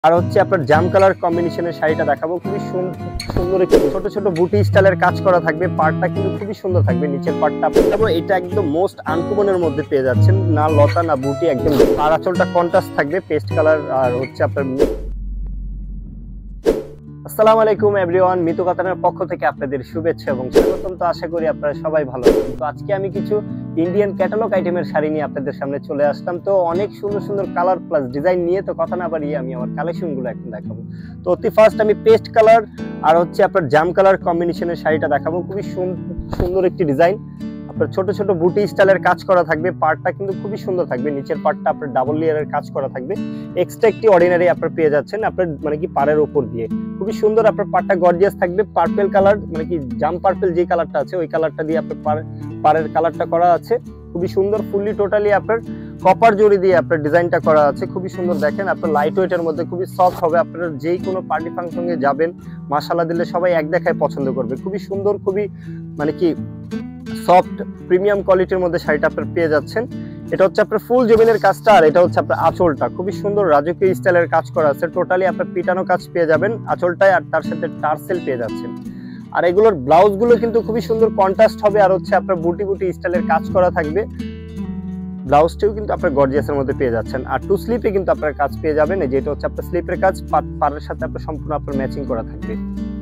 আর হচ্ছে আপনার জাম কালার কম্বিনেশনের শাড়িটা দেখাবো। খুবই সুন্দর একটি ছোট ছোট বুটি স্টাইলের কাজ করা থাকবে। পার্টটা কিন্তু খুবই সুন্দর থাকবে। নিচের পার্টটা আপনার এটা একদম মোস্ট আনকমনের মধ্যে পেয়ে যাচ্ছেন, না লতা না বুটি, একদম। আর আঁচলটা কন্ট্রাস্ট থাকবে পেস্ট কালার। আর হচ্ছে আপনার আসসালামু আলাইকুম এভরিওয়ান, মিতু কাতানের পক্ষ থেকে আপনাদের শুভেচ্ছা এবং স্বাগতম। তো আশা করি আপনারা সবাই ভালো আছেন। তো আজকে আমি কিছু ইন্ডিয়ান ক্যাটালগ আইটেমের শাড়ি নিয়ে আপনাদের সামনে চলে আসলাম। তো অনেক সুন্দর সুন্দর কালার প্লাস ডিজাইন নিয়ে, তো কথা না বাড়িয়ে আমি আমার কালেকশনগুলো এখন দেখাবো। তো অতি ফার্স্ট আমি পেস্ট কালার আর হচ্ছে আপনার জাম কালার কম্বিনেশনের শাড়িটা দেখাবো। খুবই সুন্দর একটি ডিজাইন, আপনার ছোট ছোট বুটি স্টাইলের কাজ করা থাকবে। পার্টটা কিন্তু খুবই সুন্দর থাকবে। নিচের পার্টটা আপনার ডাবল লেয়ারের কাজ করা থাকবে। এক্সট্রা একটি অর্ডিনারি আপনার পেয়ে যাচ্ছেন আপনার মানে কি পাড়ের উপর দিয়ে। খুবই সুন্দর আপনার পার্টটা গর্জিয়াস থাকবে। পার্পল কালার মানে কি জাম পার্পল যে কালারটা আছে ওই কালারটা দিয়ে আপনার পাড়ের কালারটা করা আছে। খুবই সুন্দর, ফুললি টোটালি আপনার কপার জড়ি দিয়ে আপনার ডিজাইনটা করা আছে। খুবই সুন্দর, দেখেন আপনার লাইট ওয়েটের মধ্যে খুবই সফট হবে। আপনারা যেই কোনো পার্টি ফাংশনে যাবেন মাশাআল্লাহ দিলে সবাই এক দেখায় পছন্দ করবে। খুবই সুন্দর, খুবই মানে কি সফট প্রিমিয়াম কোয়ালিটির মধ্যে শাড়িটা আপনার পেয়ে যাচ্ছেন। এটা হচ্ছে আপনার ফুল জমিনের কাজটা, আর এটা হচ্ছে আপনার আঁচলটা খুবই সুন্দর রাজকীয় স্টাইলের কাজ করা আছে। টোটালি আপনার পিটানো কাজ পেয়ে যাবেন আঁচলটায়, আর তার সাথে টার্সেল পেয়ে যাচ্ছেন। আর এগুলোর ব্লাউজ গুলো কিন্তু খুবই সুন্দর কন্ট্রাস্ট হবে, আর হচ্ছে আপনার বুটি বুটি স্টাইলের কাজ করা থাকবে। ব্লাউজটিও কিন্তু আপনার গর্জিয়াসের মধ্যে পেয়ে যাচ্ছেন। আর টু স্লিপে কিন্তু আপনার কাজ পেয়ে যাবেন, যেটা হচ্ছে আপনার স্লিপের কাজ পাড়ের সাথে আপনার সম্পূর্ণ আপনার ম্যাচিং করা থাকবে।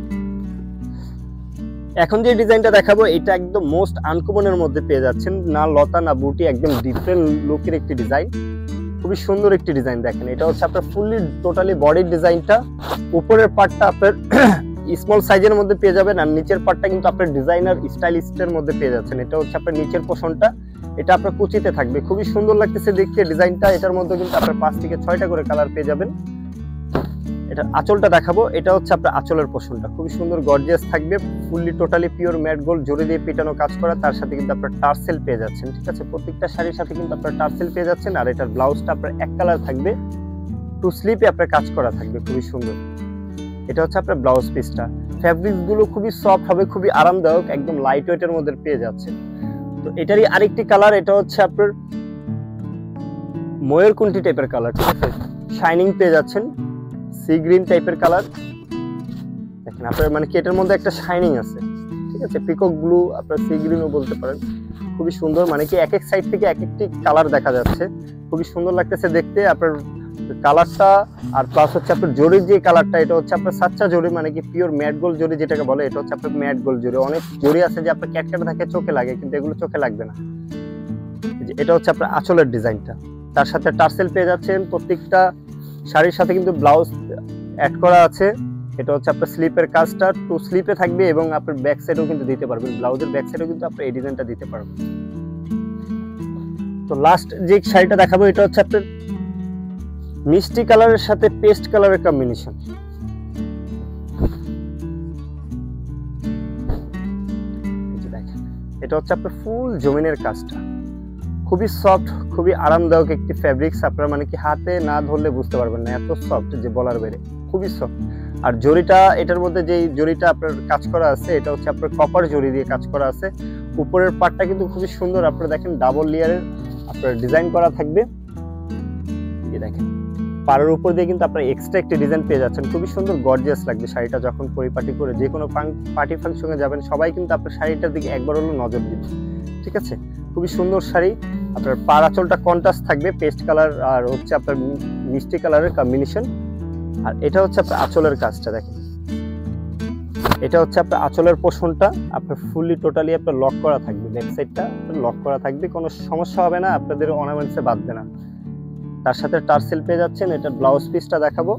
এখন যে ডিজাইনটা দেখাবো এটা একদম মোস্ট আনকমনের মধ্যে পেয়ে যাচ্ছেন, না লতা না বুটি, একদম ডিফারেন্ট লুকের একটি ডিজাইন। খুবই সুন্দর একটি ডিজাইন, দেখেন এটা হচ্ছে আপনার ফুললি টোটালি বডির ডিজাইনটা। উপরের পার্টটা আপনার স্মল সাইজের মধ্যে পেয়ে যাবেন, আর নিচের পার্টটা কিন্তু আপনার ডিজাইনার স্টাইলিস্টের মধ্যে পেয়ে যাচ্ছেন। এটা হচ্ছে আপনার নিচের পোর্শনটা, এটা আপনার কুচিতে থাকবে। খুবই সুন্দর লাগতেছে দেখতে ডিজাইনটা। এটার মধ্যে কিন্তু আপনার 5 থেকে 6টা করে কালার পেয়ে যাবেন। এটা আঁচলটা দেখাবো। এটা হচ্ছে আপনার আঁচলের পোর্শনটা খুবই সুন্দর গর্জিয়াস থাকবে। Fully totally pure matte gold জড়ি দিয়ে পিটানো কাজ করা, তার সাথে কিন্তু আপনার টার্সেল পেয়ে যাচ্ছেন। ঠিক আছে, প্রত্যেকটা শাড়ির সাথে কিন্তু আপনার টার্সেল পেয়ে যাচ্ছেন। আর এটার ব্লাউজটা আপনার এক কালার থাকবে, টু স্লিপে আপনার কাজ করা থাকবে। খুবই সুন্দর, এটা হচ্ছে আপনার ব্লাউজ পিসটা। ফ্যাব্রিক্স গুলো খুবই সফট হবে, খুবই আরামদায়ক, একদম লাইট ওয়েটের মধ্যে পেয়ে যাচ্ছে। তো এটারই আরেকটি কালার, এটা হচ্ছে আপনার ময়ূরকুণ্ঠি টাইপের কালার। ঠিক আছে, শাইনিং পেয়ে যাচ্ছেন, সি গ্রিন টাইপের কালার। দেখেন আপনার মানে কি এটার মধ্যে একটা শাইনিং আছে। ঠিক আছে, পিকক ব্লু আপনার সি গ্রিনও বলতে পারেন। খুবই সুন্দর, মানে কি এক এক সাইড থেকে এক একটি কালার দেখা যাচ্ছে। খুবই সুন্দর লাগতেছে দেখতে আপনার কালারটা। আর প্লাস হচ্ছে আপনার জরির যে কালারটা, এটা হচ্ছে আপনার সাচ্চা জরি, মানে কি পিওর ম্যাট গোল্ড জরি যেটাকে বলে। এটা হচ্ছে আপনার ম্যাট গোল্ড জরি। অনেক জরি আছে যে আপনার ক্যাটক্যাট থাকে চোখে লাগে, কিন্তু এগুলো চোখে লাগবে না। এটা হচ্ছে আপনার আঁচলের ডিজাইনটা, তার সাথে টার্সেল পেয়ে যাচ্ছেন। প্রত্যেকটা শাড়ির সাথে কিন্তু ব্লাউজ অ্যাড করা আছে। এটা হচ্ছে আপনার স্লিপের কাজটা টু স্লিপে থাকবে, এবং আপনার ব্যাক সাইডেও কিন্তু দিতে পারবেন। ব্লাউজের ব্যাক সাইডেও কিন্তু আপনি এই ডিজাইনটা দিতে পারবেন। তো লাস্ট যে শাড়িটা দেখাবো এটা হচ্ছে আপনার মিষ্টি কালারের সাথে পেস্ট কালারের কম্বিনেশন। এটা হচ্ছে আপনার ফুল জমিনের কাজটা, খুবই সফট, খুবই আরামদায়ক একটি ফ্যাব্রিক্স। আপনার মানে কি হাতে না ধরলে বুঝতে পারবেন না, এত সফট যে বলার বাইরে, খুবই সফট। আর জরিটা, এটার মধ্যে যে জরিটা আপনার কাজ করা আছে এটা হচ্ছে আপনার কপার জরি দিয়ে কাজ করা আছে। উপরের পার্টটা কিন্তু খুবই সুন্দর, আপনারা দেখেন ডাবল লেয়ারের আপনার ডিজাইন করা থাকবে। এই দেখেন পাড়ের উপর দিয়ে কিন্তু আপনার এক্সট্রা একটি ডিজাইন পেয়ে যাচ্ছেন। খুবই সুন্দর গর্জিয়াস লাগবে শাড়িটা যখন পরিপাটি করে যে কোনো পার্টি ফাংশনে যাবেন, সবাই কিন্তু আপনার শাড়িটার দিকে একবার হলো নজর দিবে। ঠিক আছে, খুবই সুন্দর শাড়ি। আপনার পাড় আঁচলটা কন্ট্রাস্ট থাকবে পেস্ট কালার আর হচ্ছে আপনার মিষ্টি কালারের কম্বিনেশন। আর এটা হচ্ছে আপনার আঁচলের কাজটা, দেখেন এটা হচ্ছে আপনার আঁচলের পোর্শনটা আপনার ফুললি টোটালি আপনার লক করা থাকবে। ব্যাক সাইডটা লক করা থাকবে, কোনো সমস্যা হবে না, আপনাদের অর্নামেন্টসে বাঁধবে না। তার সাথে টার্সেল পেয়ে যাচ্ছেন। এটা ব্লাউজ পিসটা দেখাবো।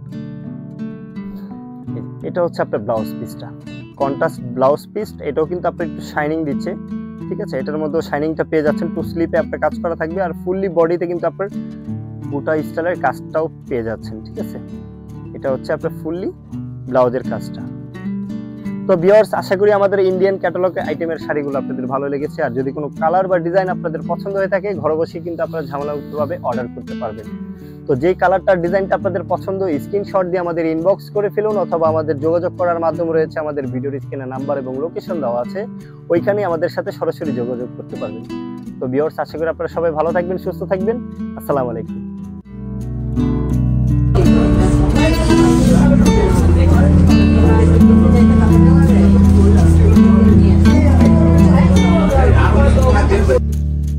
এটা হচ্ছে আপনার ব্লাউজ পিসটা, কন্ট্রাস্ট ব্লাউজ পিস। এটাও কিন্তু আপনার একটু শাইনিং দিচ্ছে। ঠিক আছে, এটার মধ্যেও শাইনিংটা পেয়ে যাচ্ছেন। টু স্লিপে আপনার কাজ করা থাকবে, আর ফুললি বডিতে কিন্তু আপনার বুটা স্টাইলের কাজটাও পেয়ে যাচ্ছেন। ঠিক আছে, এটা হচ্ছে আপনার ফুললি ব্লাউজের কাজটা। তো ভিউয়ার্স, আশা করি আমাদের ইন্ডিয়ান ক্যাটালগ আইটেমের শাড়িগুলো আপনাদের ভালো লেগেছে। আর যদি কোনো কালার বা ডিজাইন আপনাদের পছন্দ হয়ে থাকে, ঘরে বসে কিন্তু আপনারা ঝামেলামুক্তভাবে অর্ডার করতে পারবেন। তো যেই কালারটার ডিজাইনটা আপনাদের পছন্দ, স্ক্রিনশট দিয়ে আমাদের ইনবক্স করে ফেলুন, অথবা আমাদের যোগাযোগ করার মাধ্যম রয়েছে আমাদের ভিডিওর স্ক্রিনে নাম্বার এবং লোকেশন দেওয়া আছে, ওইখানে আমাদের সাথে সরাসরি যোগাযোগ করতে পারবেন। তো ভিউয়ার্স, আশা করি আপনারা সবাই ভালো থাকবেন, সুস্থ থাকবেন। আসসালামু আলাইকুম। হবে।